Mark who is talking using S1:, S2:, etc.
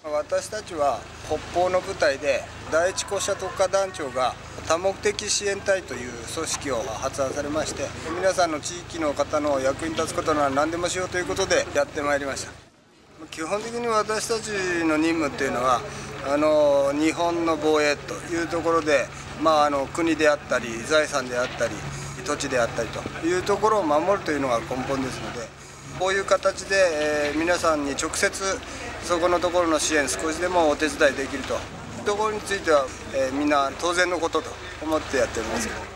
S1: 私たちは北方の部隊で第一高射特化団長が多目的支援隊という組織を発案されまして、皆さんの地域の方の役に立つことなら何でもしようということでやってまいりました。基本的に私たちの任務っていうのは日本の防衛というところで、国であったり財産であったり土地であったりというところを守るというのが根本ですので、こういう形で、皆さんに直接そこのところの支援少しでもお手伝いできるというところについては、みんな当然のことと思ってやっておりますけど。